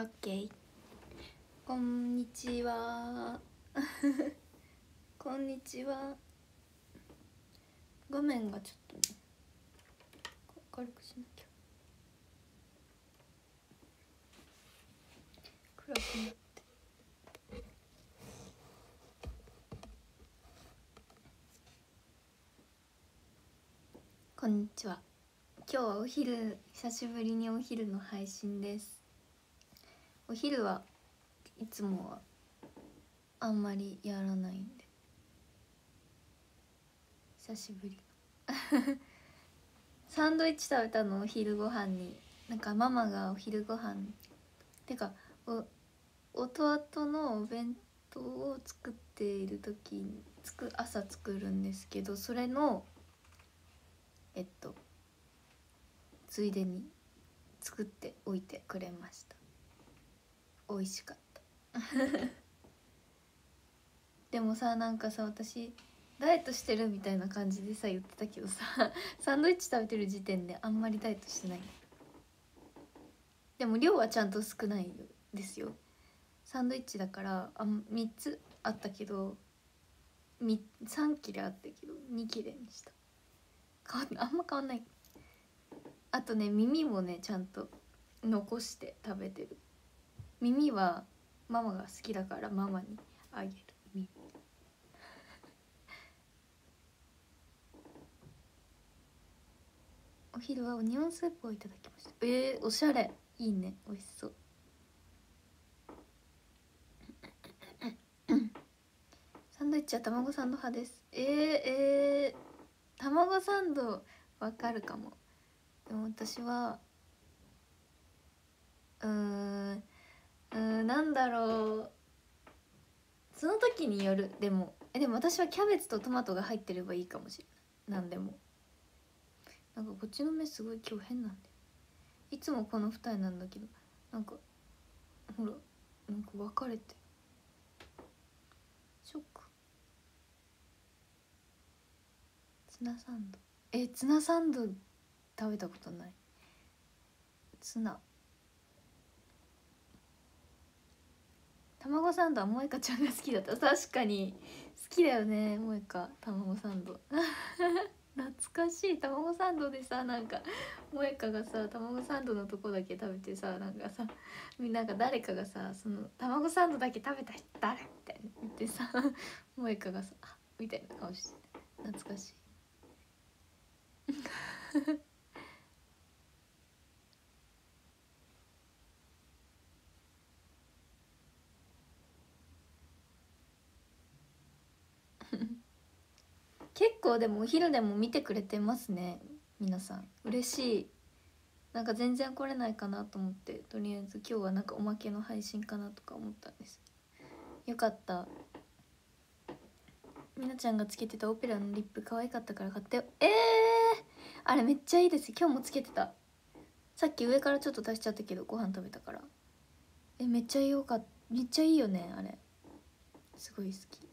オッケー。こんにちは。こんにちは。画面がちょっとね明るくしなきゃ。暗くなって。こんにちは。今日はお昼、久しぶりにお昼の配信です。お昼はいつもはあんまりやらないんで久しぶりのサンドイッチ食べたの。お昼ご飯になんかママがお昼ご飯てか弟のお弁当を作っている時に朝作るんですけど、それのついでに作っておいてくれました。美味しかったでもさ、なんかさ、私ダイエットしてるみたいな感じでさ言ってたけどさサンドイッチ食べてる時点であんまりダイエットしてない。でも量はちゃんと少ないですよ。サンドイッチだから3つあったけど3切れあったけど2切れにした。あんま変わんない。あとね、耳もねちゃんと残して食べてる。耳はママが好きだからママにあげる。耳お昼はオニオンスープをいただきました。おしゃれ。いいね、美味しそう。サンドイッチは卵サンド派です。卵サンドわかるかも。でも私はなんだろう、その時による。でも私はキャベツとトマトが入ってればいいかもしれない。なんでもなんかこっちの目すごい今日変なんだよ。いつもこの二重なんだけど、なんかほらなんか分かれてショック。ツナサンド、ツナサンド食べたことない。ツナ卵サンドは萌香ちゃんが好きだった。確かに好きだよね萌香、卵サンド懐かしい。卵サンドでさ、なんか萌香がさ卵サンドのとこだけ食べてさ、なんかさなんか誰かがさ、その卵サンドだけ食べた人誰みたいな言ってさ萌香がさあみたいな顔して懐かしい結構でもお昼でも見てくれてますね皆さん。嬉しい。なんか全然来れないかなと思って、とりあえず今日はなんかおまけの配信かなとか思ったんです。よかった。みなちゃんがつけてたオペラのリップ可愛かったから買ってよ。あれめっちゃいいですよ。今日もつけてた。さっき上からちょっと足しちゃったけどご飯食べたから。めっちゃいいよねあれ。すごい好き。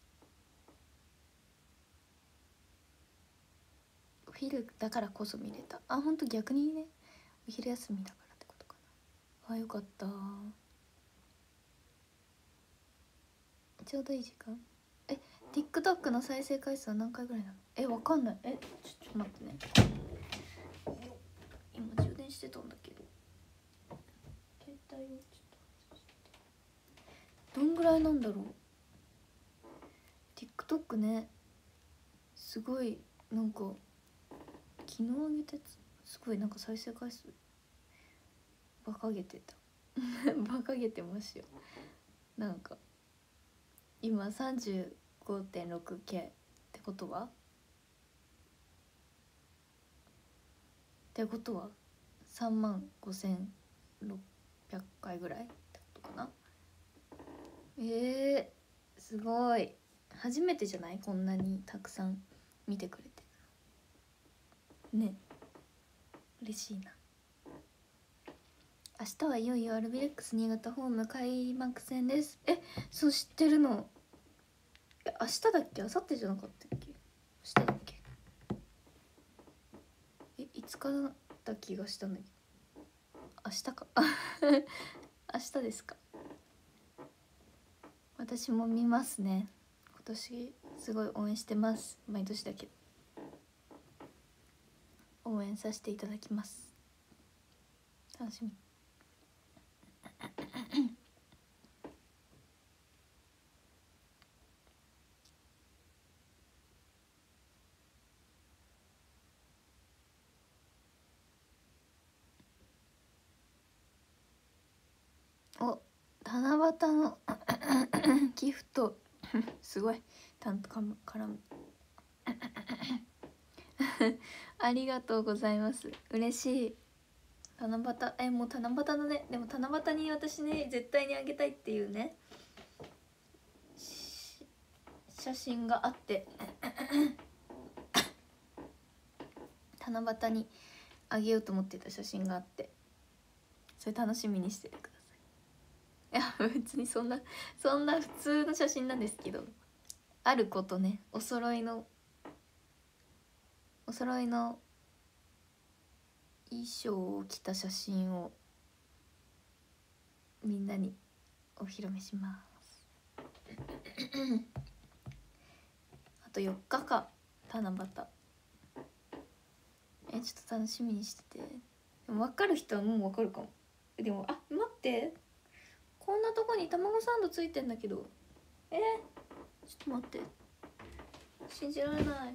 お昼だからこそ見れた。ほんと逆にね、お昼休みだからってことかな。よかった。ちょうどいい時間。TikTok の再生回数は何回ぐらいなの？わかんない。ちょっと待ってね。今充電してたんだけど携帯をちょっとどんぐらいなんだろう。 TikTok ね、すごいなんか昨日上げたやつすごいなんか再生回数バカげてたバカげてますよ。なんか今 35.6K ってことは35,600回ぐらいってことかな。すごい。初めてじゃない？こんなにたくさん見てくれてね。嬉しいな。明日はいよいよアルビレックス新潟ホーム開幕戦です。そう知ってるの？明日だっけ？明後日じゃなかったっけ？明日だっけ？5日だった気がしたんだけど明日か明日ですか？私も見ますね。今年すごい応援してます。毎年だけど応援させていただきます。楽しみ。お、七夕のギフトすごい担当かも絡むありがとうございます。嬉しい。七夕、もう七夕だね。でも七夕に私ね絶対にあげたいっていうね写真があって七夕にあげようと思ってた写真があって、それ楽しみにしててください。いや別にそんな普通の写真なんですけど、あることね、お揃いの衣装を着た写真をみんなにお披露目しますあと4日か七夕。ちょっと楽しみにしてて。でも分かる人はもう分かるかも。でも待ってこんなとこに卵サンドついてんだけど、ちょっと待って、信じられない。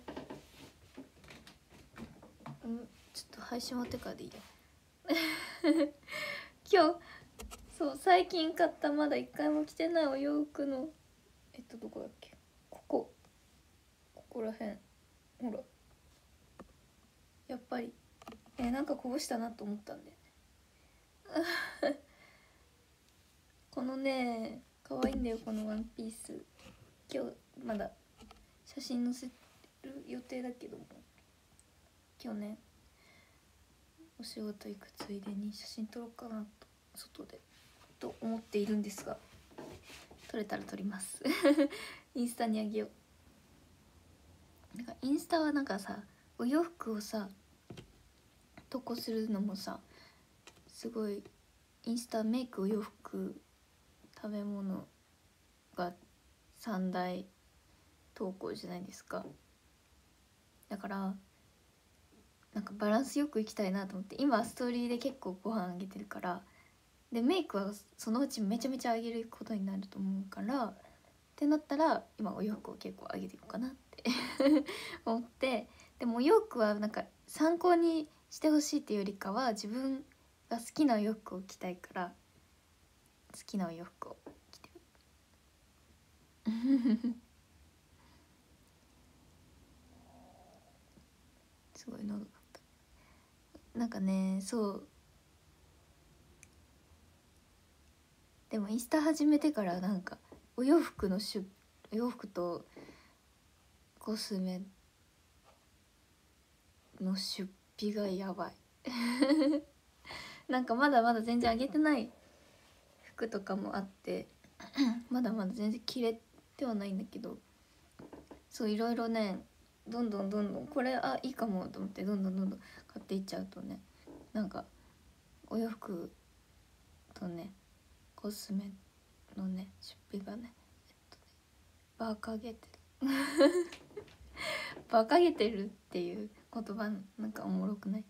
ちょっと配信終わってからでいいや今日そう最近買ったまだ一回も着てないお洋服のどこだっけ、ここらへん、ほらやっぱりなんかこぼしたなと思ったんだよねこのね可愛いんだよこのワンピース。今日まだ写真載せる予定だけども、今日ねお仕事行くついでに写真撮ろうかなと外でと思っているんですが、撮れたら撮りますインスタにあげよう。なんかインスタはなんかさ、お洋服をさ投稿するのもさ、すごいインスタメイク、お洋服、食べ物が3大投稿じゃないですか。だからなんかバランスよくいきたいなと思って、今ストーリーで結構ご飯あげてるから、でメイクはそのうちめちゃめちゃあげることになると思うから、ってなったら今お洋服を結構あげていこうかなって思って。でもお洋服はなんか参考にしてほしいっていうよりかは、自分が好きなお洋服を着たいから、好きなお洋服を着てるすごい喉がなんかね、そうでもインスタ始めてからなんかお洋服とコスメの出費がやばいなんかまだまだ全然上げてない服とかもあってまだまだ全然着れてはないんだけど、そういろいろね、どんどんこれいいかもと思ってどんどん買っていっちゃうとね、なんかお洋服とねコスメのね出費がねバカげてるバカげてるっていう言葉なんかおもろくない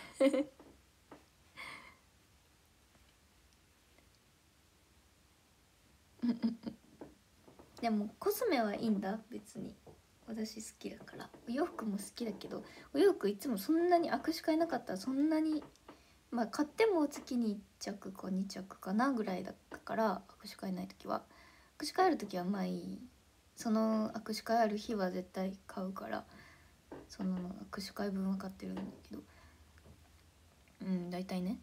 でもコスメはいいんだ別に。私好きだから。お洋服も好きだけど、お洋服いつもそんなに握手会なかったらそんなに、まあ買っても月に1着か2着かなぐらいだったから、握手会ない時は、握手会ある時はまあいい、その握手会ある日は絶対買うから、その握手会分は買ってるんだけど、大体ね、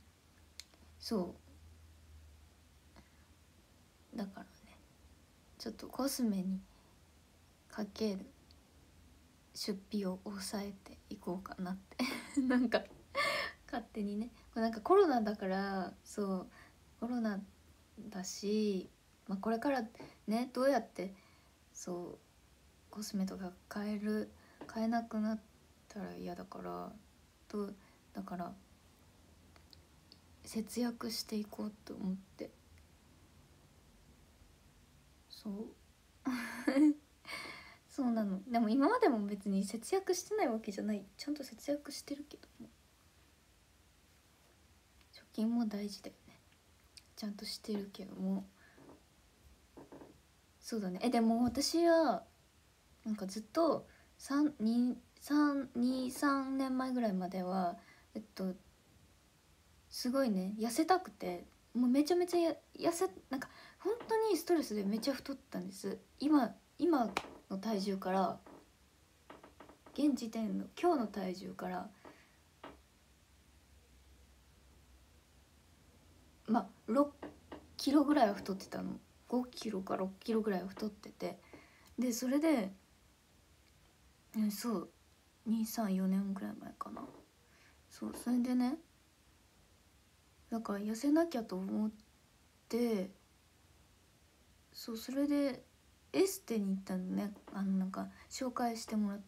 そうだからね、ちょっとコスメにかける出費を抑えていこうかなってなんか勝手にね、これなんかコロナだから、そうコロナだし、これからねどうやってそうコスメとか買えなくなったら嫌だから、だから節約していこうと思ってそうそうなの。でも今までも別に節約してないわけじゃない、ちゃんと節約してるけども、貯金も大事だよね、ちゃんとしてるけども。そうだね。でも私はなんかずっと3年前ぐらいまではすごいね痩せたくて、もうめちゃめちゃなんか本当にストレスでめちゃ太ったんです。今の体重から、現時点の今日の体重からまあ6キロぐらいは太ってたの。5キロか6キロぐらいは太ってて、でそれで、そう234年ぐらい前かな。そう、それでね、だから痩せなきゃと思って、そう、それでエステに行ったのね。なんか紹介してもらった、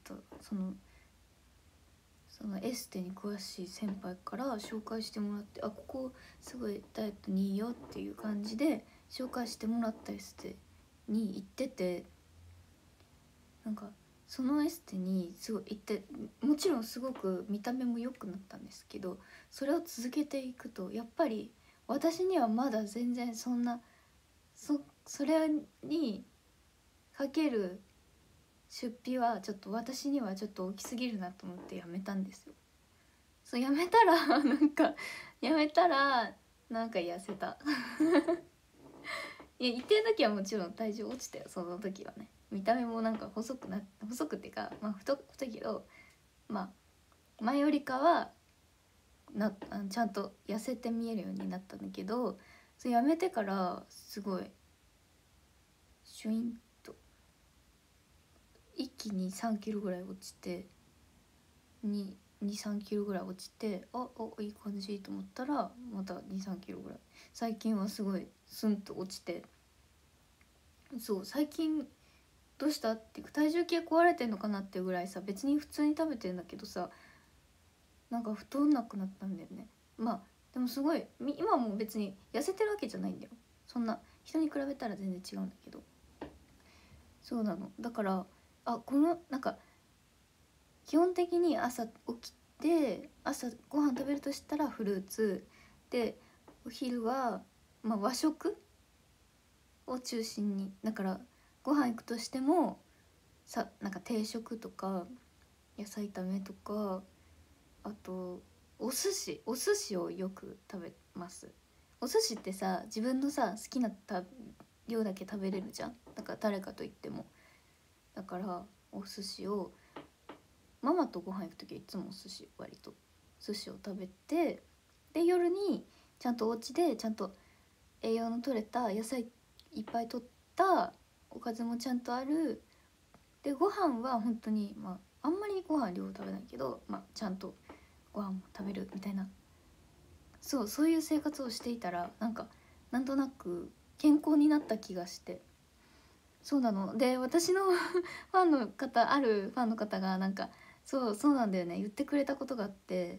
そのエステに詳しい先輩から紹介してもらって、ここすごいダイエットにいいよっていう感じで紹介してもらったエステに行ってて、なんかそのエステにすごい行って、もちろんすごく見た目も良くなったんですけど、それを続けていくとやっぱり私にはまだ全然そんな、それにかける出費はちょっと私にはちょっと大きすぎるなと思ってやめたんですよ。そう、やめたらやめたらなんか痩せたいや、一定の時はもちろん体重落ちたよ、その時はね。見た目もなんか細くっていうか、まあ太いけど、まあ前よりかはちゃんと痩せて見えるようになったんだけど、それやめてからすごいシュインと一気に3キロぐらい落ちて、23キロぐらい落ちて、いい感じと思ったらまた23キロぐらい、最近はすごいスンと落ちて。そう、最近どうしたっていうか、体重計壊れてんのかなっていうぐらいさ、別に普通に食べてんだけどさ、なんか太んなくなったんだよね。まあでもすごい今も別に痩せてるわけじゃないんだよ、そんな人に比べたら全然違うんだけど。そうなの。だからこのなんか基本的に朝起きて、朝ご飯食べるとしたらフルーツで、お昼はまあ和食を中心に、だからご飯行くとしてもなんか定食とか野菜炒めとか、あとお寿司をよく食べます。お寿司ってさ、自分のさ好きな量だけ食べれるじゃん、だから誰かと言っても。だからお寿司を、ママとご飯行く時はいつもお寿司、割と寿司を食べて、で夜にちゃんとお家でちゃんと栄養の取れた野菜いっぱい取ったおかずもちゃんとある。でご飯は本当にあんまりご飯量食べないけど、ちゃんとご飯も食べるみたいな、そういう生活をしていたら、なんとなく健康になった気がして。そうなの。で私のあるファンの方がそうなんだよね、言ってくれたことがあって、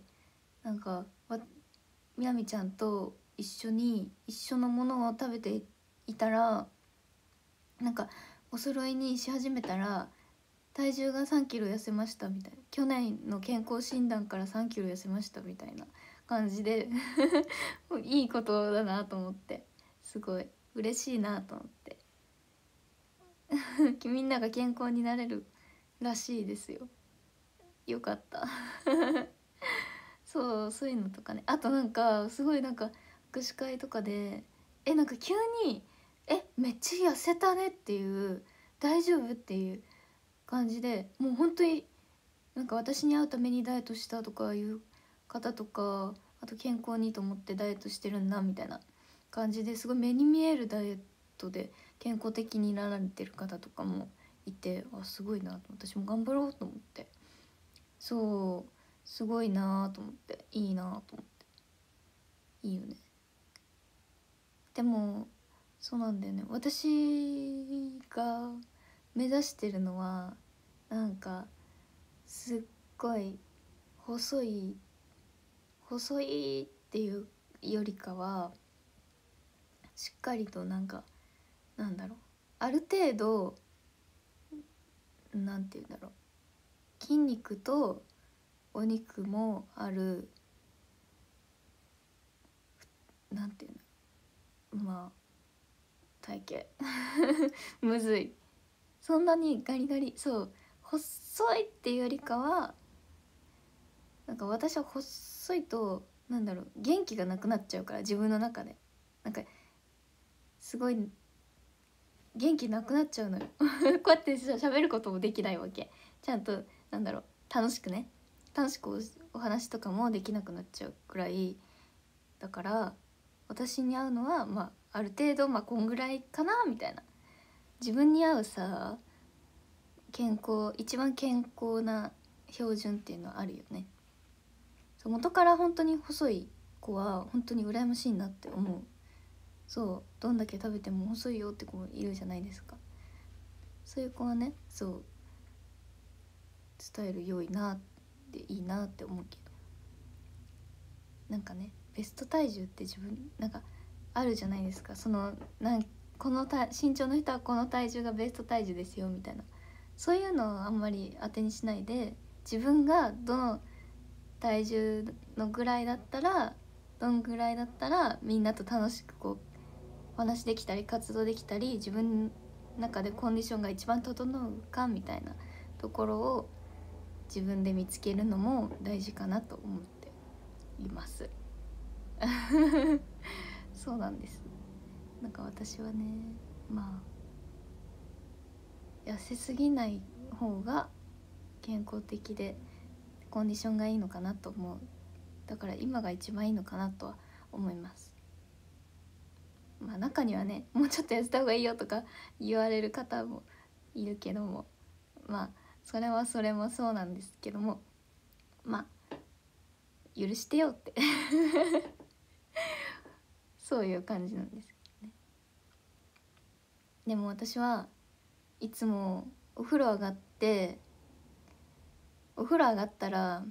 なんかみなみちゃんと一緒のものを食べていたら、お揃いにし始めたら体重が3キロ痩せましたみたいな、去年の健康診断から3キロ痩せましたみたいな感じでいいことだなと思って、すごい嬉しいなと思ってみんなが健康になれるらしいですよ。よかったそういうのとかね。あとすごい握手会とかで急にめっちゃ痩せたねっていう、大丈夫っていう感じで、もう本当に私に会うためにダイエットしたとかいう方とか、あと健康にと思ってダイエットしてるんだみたいな感じで、すごい目に見えるダイエットで健康的になられてる方とかもいて、すごいなと、私も頑張ろうと思って。そうすごいなと思って、いいなと思って、いいよね。でもそうなんだよね、私が目指してるのはすっごい細いっていうよりかは、しっかりとなんだろう、 ある程度なんて言うんだろう、筋肉とお肉もある、なんていうの、まあ体型むずい。そんなにガリガリ、そう細いっていうよりかは、なんか私は細いとなんだろう、元気がなくなっちゃうから、自分の中でなんかすごい元気なくなっちゃうのよこうやって喋ることもできないわけ。ちゃんとなんだろう、楽しくね、楽しくお話とかもできなくなっちゃうくらいだから、私に合うのはまあある程度、まあこんぐらいかなみたいな、自分に合うさ、一番健康な標準っていうのはあるよね。そう、元から本当に細い子は本当に羨ましいなって思う。そう、どんだけ食べても細いよって子いるじゃないですか。そういう子はね、そうスタイル良いなっていいなって思うけど、なんかね、ベスト体重って自分なんかあるじゃないですか。そのこの身長の人はこの体重がベスト体重ですよみたいな、そういうのをあんまり当てにしないで、自分がどの体重のぐらいだったら、どんぐらいだったらみんなと楽しくこうお話できたり活動できたり、自分の中でコンディションが一番整うかみたいなところを自分で見つけるのも大事かなと思っていますそうなんです。なんか私はね、まあ痩せすぎない方が健康的でコンディションがいいのかなと思う。だから今が一番いいのかなとは思います。まあ中にはね、もうちょっと痩せた方がいいよとか言われる方もいるけども、まあそれはそれもそうなんですけども、まあ許してよってそういう感じなんですよね。でも私はいつもお風呂上がったら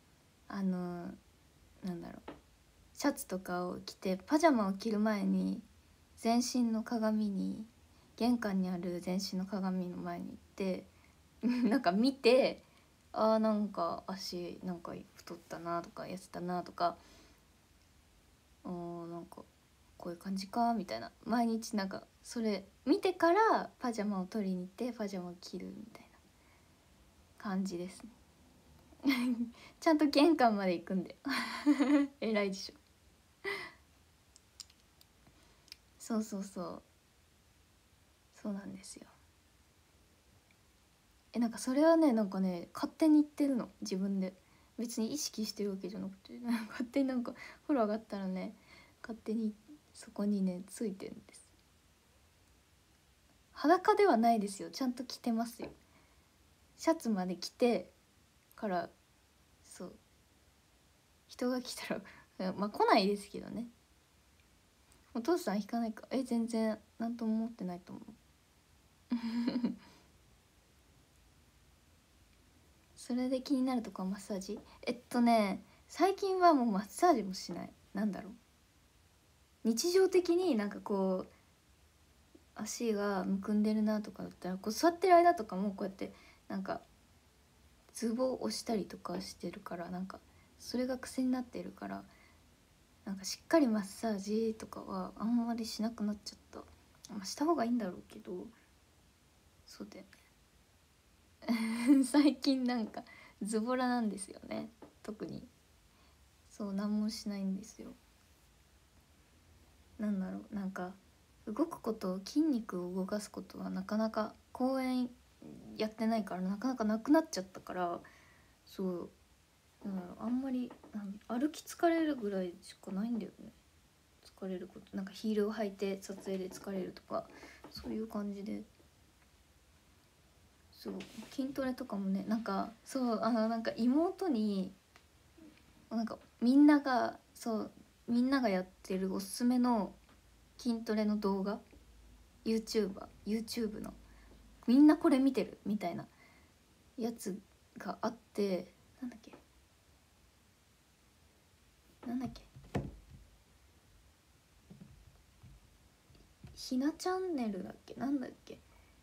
なんだろう、シャツとかを着てパジャマを着る前に全身の鏡に、玄関にある全身の鏡の前に行ってなんか見て、あーなんか足なんか太ったなとか痩せたなとか、なんかこういう感じかみたいな、毎日なんかそれ見てからパジャマを取りに行ってパジャマを着るみたいな感じですねちゃんと玄関まで行くんで偉いでしょ。そうそうそう、そうなんですよ。なんかそれはね、なんかね勝手に言ってるの、自分で。別に意識してるわけじゃなくて勝手になんか風呂上がったらね、勝手にそこにねついてるんです。裸ではないですよ、ちゃんと着てますよ。シャツまで着てから、そう、人が来たらまあ来ないですけどね。お父さん引かないか、全然何とも思ってないと思うそれで気になるとこはマッサージ。最近はもうマッサージもしない。なんだろう、日常的になんかこう足がむくんでるなとかだったら、こう座ってる間とかもこうやってなんかツボを押したりとかしてるから、なんかそれが癖になってるから、なんかしっかりマッサージとかはあんまりしなくなっちゃった。まあ、した方がいいんだろうけど、そうだよね最近なんかズボラなんですよね、特に。そう何もしないんですよ。なんだろう、なんか動くこと、筋肉を動かすことはなかなか公園やってないからなかなかなくなっちゃったから、そう、なんだろう、あんまり歩き疲れるぐらいしかないんだよね。疲れること、なんかヒールを履いて撮影で疲れるとか、そういう感じで。そう、筋トレとかもね、なんかそうなんか妹になんかみんながやってるおすすめの筋トレの動画、 YouTube のみんなこれ見てるみたいなやつがあって、なんだっけひなチャンネルだっけ、なんだっけ、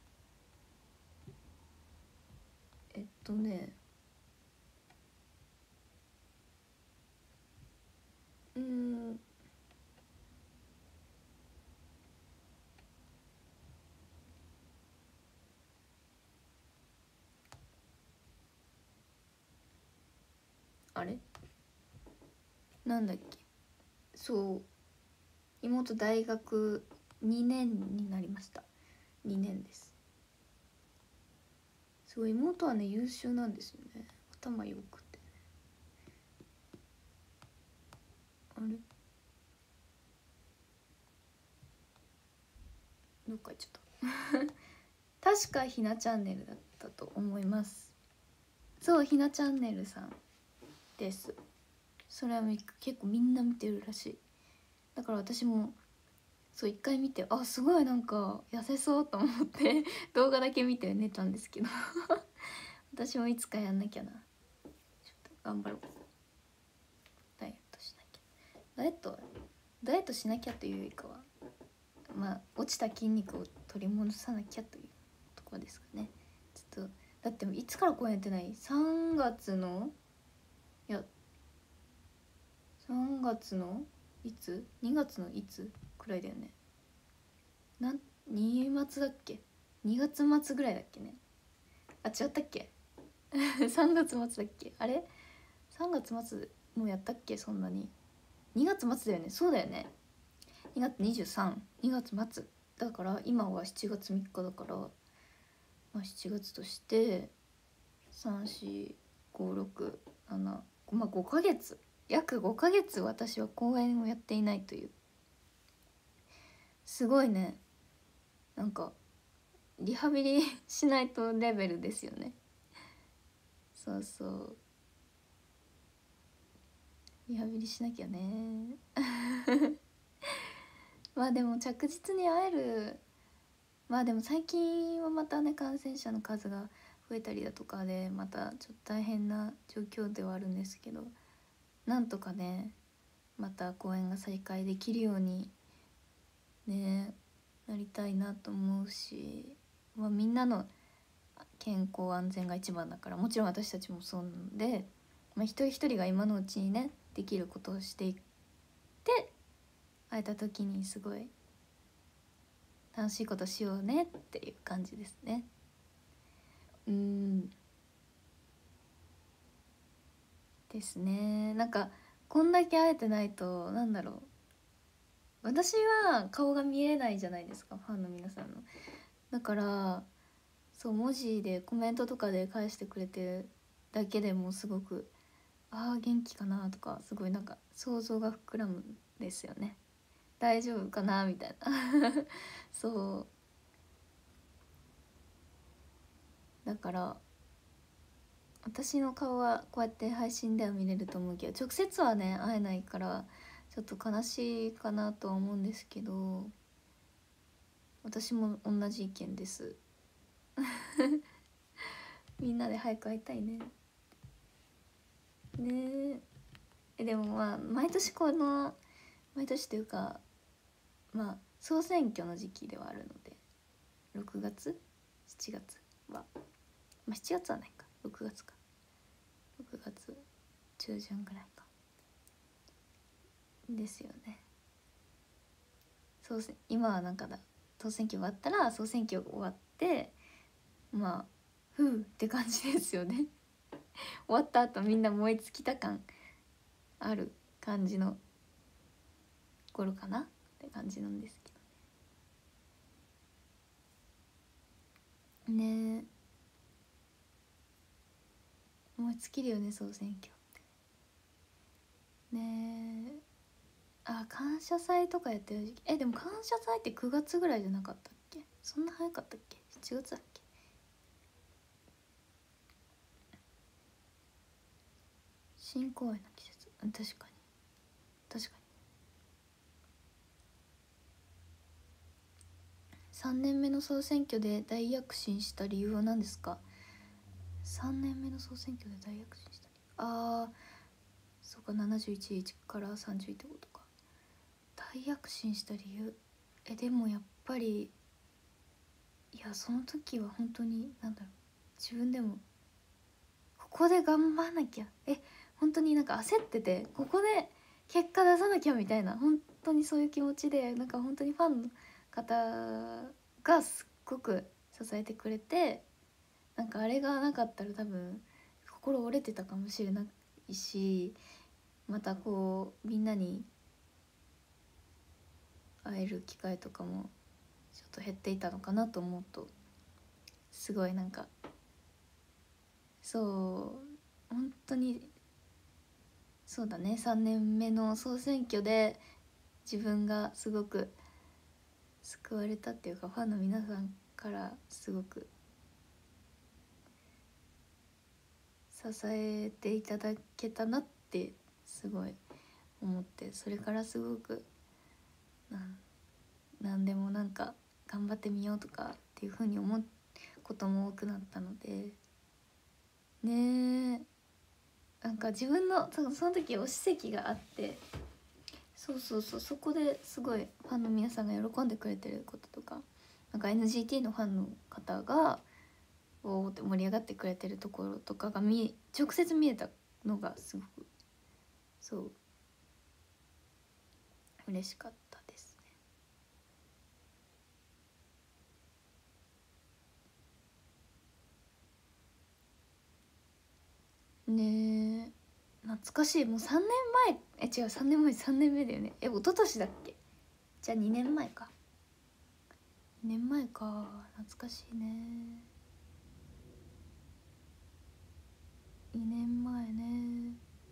ね、あれなんだっけ、そう妹大学2年になりました。2年です。すごい妹はね優秀なんですよね、頭良くて。あれどっか行っちゃった確かひなチャンネルだったと思います。そう、ひなチャンネルさんです。それは結構みんな見てるらしい。だから私もそう一回見て、あすごいなんか痩せそうと思って動画だけ見て寝たんですけど私もいつかやんなきゃな。ちょっと頑張ろう。ダイエットしなきゃ。ダイエットしなきゃというよりかは、まあ落ちた筋肉を取り戻さなきゃというところですかね。ちょっとだっていつから公演やってない、3月の、いや3月のいつ、2月のいつくらいだよね。2月だっけ、2月末ぐらいだっけね。あ違ったっけ3月末だっけ、あれ3月末もうやったっけ、そんなに。2月末だよね、そうだよね。2月23、2月末だから今は7月3日だから、まあ、7月として34567、まあ5ヶ月、約5ヶ月私は公演をやっていないという、すごいね。なんかリハビリしないとレベルですよね。そうそう、リハビリしなきゃねまあでも着実に会える。まあでも最近はまたね感染者の数が増えたりだとかでまたちょっと大変な状況ではあるんですけど、なんとかねまた公演が再開できるようにねなりたいなと思うし、まあ、みんなの健康安全が一番だから、もちろん私たちもそうなので、まあ、一人一人が今のうちにねできることをしていって会えた時にすごい楽しいことしようねっていう感じですね。ですね。なんかこんだけ会えてないとなんだろう、私は顔が見えないじゃないですか、ファンの皆さんの。だからそう文字でコメントとかで返してくれてるだけでもすごく、ああ元気かなとか、すごいなんか想像が膨らむんですよね。大丈夫かなみたいなそうだから私の顔はこうやって配信では見れると思うけど、直接はね会えないからちょっと悲しいかなとは思うんですけど、私も同じ意見ですみんなで早く会いたいね。ねえ、でもまあ毎年というかまあ総選挙の時期ではあるので、6月7月は、まあ7月はないか、6月か、6月中旬ぐらいかですよね。今はなんか総選挙終わったら総選挙終わって、まあふうって感じですよね終わった後みんな燃え尽きた感ある感じの頃かなって感じなんですけどね。燃え尽きるよね総選挙ってね。感謝祭とかやってる時期、でも感謝祭って9月ぐらいじゃなかったっけ、そんな早かったっけ、7月だっけ。新公演の季節、確かに確かに。3年目の総選挙で大躍進した理由は何ですか。3年目の総選挙で大躍進した理由、そうか71から31ってことか。大躍進した理由、 でもやっぱりいやその時は本当になんだろう、自分でもここで頑張らなきゃ、本当になんか焦ってて、ここで結果出さなきゃみたいな、本当にそういう気持ちで、なんか本当にファンの方がすっごく支えてくれて、なんかあれがなかったら多分心折れてたかもしれないし、またこうみんなに会える機会とかもちょっと減っていたのかなと思うと、すごいなんかそう本当にそうだね、3年目の総選挙で自分がすごく救われたっていうか、ファンの皆さんからすごく支えていただけたなってすごい思って、それからすごくなんでもなんか頑張ってみようとかっていう風に思うことも多くなったのでね。なんか自分のその時推し席があって、そこですごいファンの皆さんが喜んでくれてることとか、なんか NGT のファンの方がおーって盛り上がってくれてるところとかが直接見えたのがすごくそう嬉しかったですね。ねえ懐かしい。もう3年前、違う、3年前、3年目だよね。一昨年だっけ。じゃあ2年前か。2年前か。懐かしいね。2年前ね。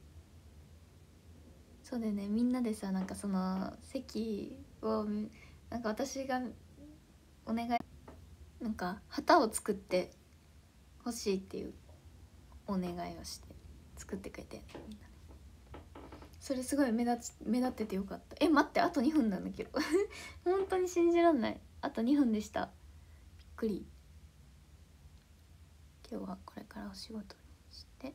そうだよね、みんなでさ、なんかその席をなんか私がお願い、なんか旗を作ってほしいっていうお願いをして作ってくれて、みんなそれすごい目立っててよかった。待って、あと2分なんだけど本当に信じらんない。あと2分でした。びっくり。今日はこれからお仕事にして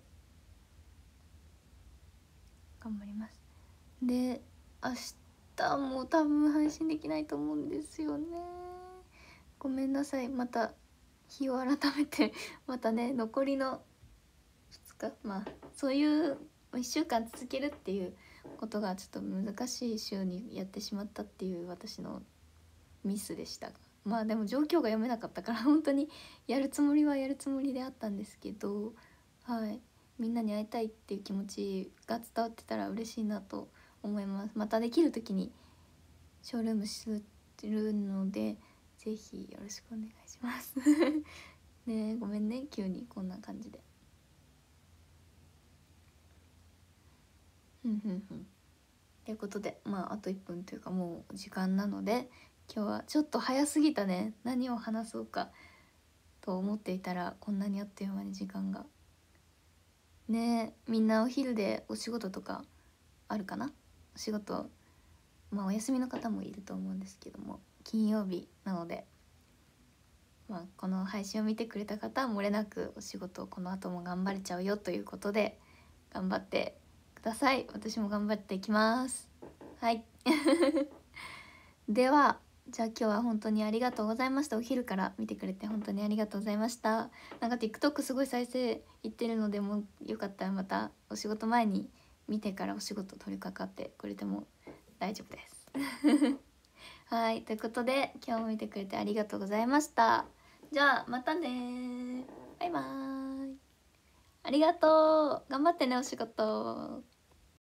頑張ります。で明日も多分配信できないと思うんですよね。ごめんなさい。また日を改めてまたね、残りの2日、まあそういう1週間続けるっていうことがちょっと難しい週にやってしまったっていう私のミスでしたが、まあでも状況が読めなかったから本当にやるつもりはやるつもりであったんですけど、はい、みんなに会いたいっていう気持ちが伝わってたら嬉しいなと思います。またできる時にショールームするのでぜひよろしくお願いしますね。ごめんね、急にこんな感じで。ということで、まああと1分というかもう時間なので、今日はちょっと早すぎたね。何を話そうかと思っていたらこんなにあっという間に時間がね。みんなお昼でお仕事とかあるかな。お仕事、まあお休みの方もいると思うんですけども、金曜日なので、まあ、この配信を見てくれた方は漏れなくお仕事をこの後も頑張れちゃうよということで頑張ってください。私も頑張っていきます。はいではじゃあ今日は本当にありがとうございました。お昼から見てくれて本当にありがとうございました。なんか TikTok すごい再生いってるので、もよかったらまたお仕事前に見てからお仕事取り掛かってくれても大丈夫ですはい、ということで今日も見てくれてありがとうございました。じゃあまたね、バイバーイ。ありがとう、頑張ってねお仕事。